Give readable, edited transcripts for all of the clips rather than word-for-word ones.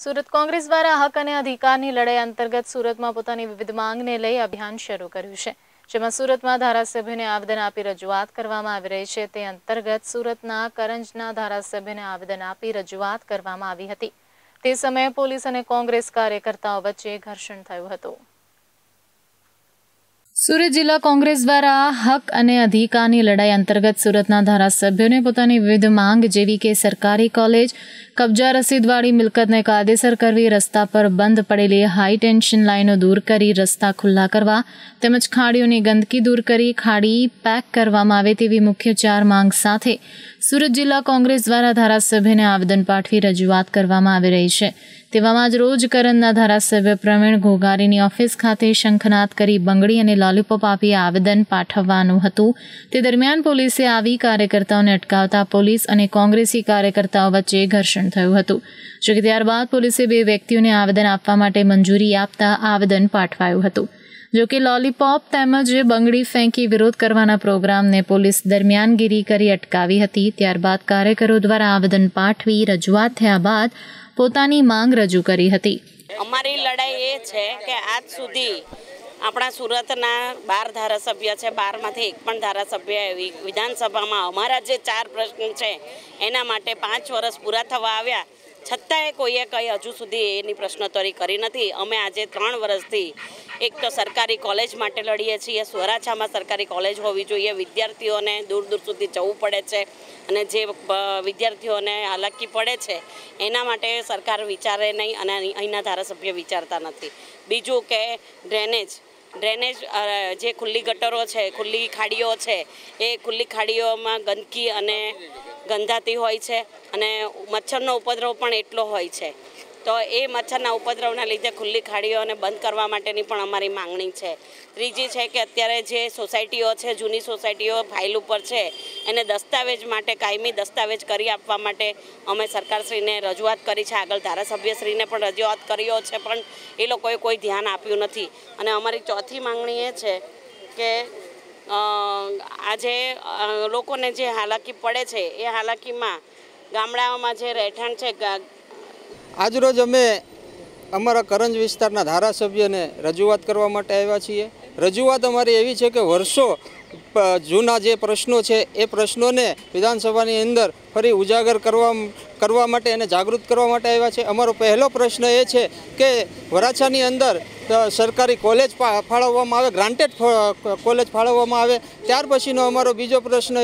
સુરત કોંગ્રેસ દ્વારા હક અને અધિકારની લડાઈ અંતર્ગત સુરતમાં પોતાની વિવિધ માંગને લઈ અભિયાન શરૂ કર્યું છે, જેમાં સુરતમાં ધારાસભ્યને આવેદન આપી રજૂઆત કરવામાં આવી રહી છે। તે અંતર્ગત સુરતના કરંજના ધારાસભ્યને આવેદન આપી રજૂઆત કરવામાં આવી હતી। તે સમયે પોલીસ અને કોંગ્રેસ કાર્યકર્તાઓ વચ્ચે ઘર્ષણ થયું હતું। સુરત જિલ્લા કોંગ્રેસ દ્વારા હક અને અધિકારની લડાઈ અંતર્ગત સુરતના ધારાસભ્યોને પોતાની વિવિધ માંગ જેવી કે સરકારી કોલેજ, કબજા રસીદવાળી મિલકતને કાયદેસર કરવી, રસ્તા પર બંધ પડેલી હાઈ ટેન્શન લાઈનો દૂર કરી રસ્તા ખુલ્લા કરવા તેમજ ખાડીઓની ગંદકી દૂર કરી ખાડી પેક કરવામાં આવે તેવી મુખ્ય 4 માંગ સાથે સુરત જિલ્લા કોંગ્રેસ દ્વારા ધારાસભ્યને આવેદન પાઠવી રજૂઆત કરવામાં આવી રહી છે। તેવામાં જ રોજ કરંજના ધારાસભ્ય પ્રવીણ ઘોઘારીની ઓફિસ ખાતે શંખનાદ કરી બંગડી અને લોલીપોપ આપી આવેદન પાઠવવાનું હતું। તે દરમિયાન પોલીસે આવી કાર્યકર્તાઓને અટકાવતા પોલીસ અને કોંગ્રેસી કાર્યકર્તાઓ વચ્ચે ઘર્ષણ થયું હતું। જોકે ત્યારબાદ પોલીસે 2 વ્યક્તિઓને આવેદન આપવા માટે મંજૂરી આપતા આવેદન પાઠવાયું હતું। જોકે લોલીપોપ તેમજ બંગડી ફેંકી વિરોધ કરવાના પ્રોગ્રામને પોલીસ દરમિયાનગીરી કરી અટકાવી હતી। ત્યારબાદ કાર્યકરો દ્વારા આવેદન પાઠવી રજૂઆત થયા બાદ પોતાની માંગ રજૂ કરી હતી। અમારી લડાઈ એ છે કે આજ સુધી આપણા સુરતના 12 ધારાસભ્ય છે, 12માંથી એક પણ ધારાસભ્ય વિધાનસભામાં અમારા જે 4 પ્રશ્ન છે એના માટે 5 વર્ષ પૂરા થવા આવ્યા છતાંય કોઈએ કંઈ હજુ સુધી એની પ્રશ્નોત્તરી કરી નથી। અમે આજે 3 વર્ષથી એક તો સરકારી કોલેજ માટે લડીએ છીએ, વરાછામાં સરકારી કોલેજ હોવી જોઈએ, વિદ્યાર્થીઓને દૂર દૂર સુધી જવું પડે છે અને જે વિદ્યાર્થીઓને હાલાકી પડે છે એના માટે સરકાર વિચારે નહીં અને અહીંના ધારાસભ્ય વિચારતા નથી। બીજું કે ડ્રેનેજ જે ખુલ્લી ગટરો છે, ખુલ્લી ખાડીઓ છે, એ ખુલ્લી ખાડીઓમાં ગંદકી અને ગંધાતી હોય છે અને મચ્છરનો ઉપદ્રવ પણ એટલો હોય છે। તો એ મચ્છરના ઉપદ્રવના લીધે ખુલ્લી ખાડીઓને બંધ કરવા માટેની પણ અમારી માંગણી છે। ત્રીજી છે કે અત્યારે જે સોસાયટીઓ છે, જૂની સોસાયટીઓ ફાઇલ ઉપર છે, એને દસ્તાવેજ માટે કાયમી દસ્તાવેજ કરી આપવા માટે અમે સરકારશ્રીને રજૂઆત કરી છે। આગળ ધારાસભ્યશ્રીને પણ રજૂઆત કર્યો છે, પણ એ લોકોએ કોઈ ધ્યાન આપ્યું નથી। અને અમારી ચોથી માંગણી એ છે કે આજે લોકોને જે હાલાકી પડે છે એ હાલાકીમાં ગામડાઓમાં જે રહેઠાણ છે। આજરોજ અમે અમારા કરંજ વિસ્તારના ધારાસભ્યને રજૂઆત કરવા માટે આવ્યા છીએ। રજૂઆત અમારી એવી છે કે વર્ષો જૂના જે પ્રશ્નો છે એ પ્રશ્નોને વિધાનસભાની અંદર ફરી ઉજાગર કરવા માટે અને જાગૃત કરવા માટે આવ્યા છે। અમારો પહેલો પ્રશ્ન એ છે કે વરાછાની અંદર સરકારી કોલેજ ફાળવવામાં આવે, ગ્રાન્ટેડ કોલેજ ફાળવવામાં આવે। ત્યાર પછીનો અમારો બીજો પ્રશ્ન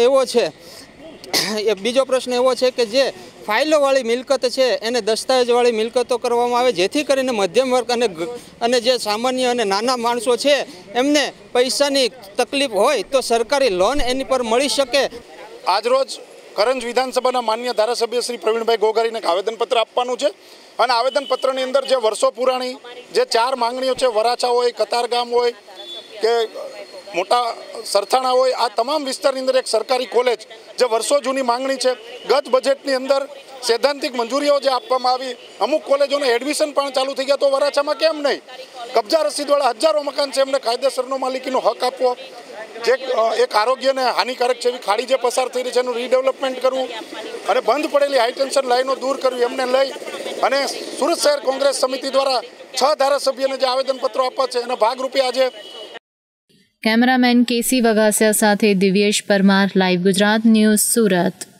એવો છે કે જે ફાઇલોવાળી મિલકત છે એને દસ્તાવેજવાળી મિલકતો કરવામાં આવે, જેથી કરીને મધ્યમ વર્ગ અને જે સામાન્ય અને નાના માણસો છે એમને પૈસાની તકલીફ હોય તો સરકારી લોન એની પર મળી શકે। આજરોજ કરંજ વિધાનસભાના માન્ય ધારાસભ્ય શ્રી પ્રવીણભાઈ ઘોઘારીને આવેદનપત્ર આપવાનું છે અને આવેદનપત્રની અંદર જે વર્ષો પુરાણી જે 4 માંગણીઓ છે, વરાછા હોય, કતારગામ હોય કે મોટા સરથાણા હોય, આ તમામ વિસ્તારની અંદર એક સરકારી કોલેજ જે વર્ષો જૂની માંગણી છે। ગત બજેટની અંદર સૈદ્ધાંતિક મંજૂરીઓ જે આપવામાં આવી, અમુક કોલેજોને એડમિશન પણ ચાલુ થઈ ગયા, તો વરાછામાં કેમ નહીં? કબજા રસીદવાળા હજારો મકાન છે, એમને કાયદેસરનો માલિકીનો હક આપવો। જે એક આરોગ્યને હાનિકારક છે એવી ખાડી જે પસાર થઈ રહી છે એનું રીડેવલપમેન્ટ કરવું અને બંધ પડેલી હાઈ ટેન્શન લાઈનો દૂર કરવી, એમને લઈ અને સુરત શહેર કોંગ્રેસ સમિતિ દ્વારા 6 ધારાસભ્યોને જે આવેદનપત્રો આપવા છે એના ભાગરૂપે આજે કેમેરામેન કેસી વઘાસિયા સાથે દિવ્યેશ પરમાર, લાઈવ ગુજરાત ન્યૂઝ, સુરત।